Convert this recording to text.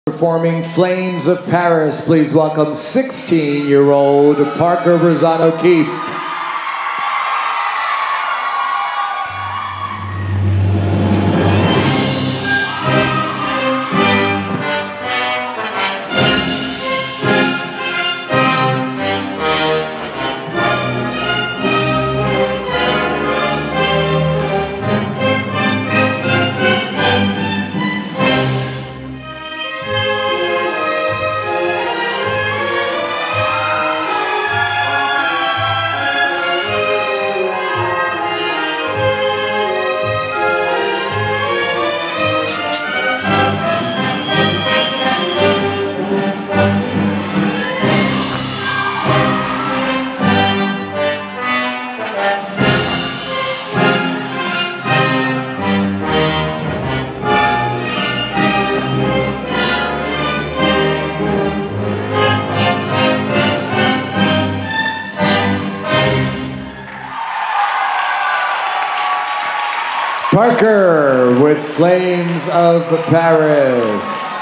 Performing Flames of Paris, please welcome 16-year-old Parker Rozzano-Keefe. Parker with Flames of Paris.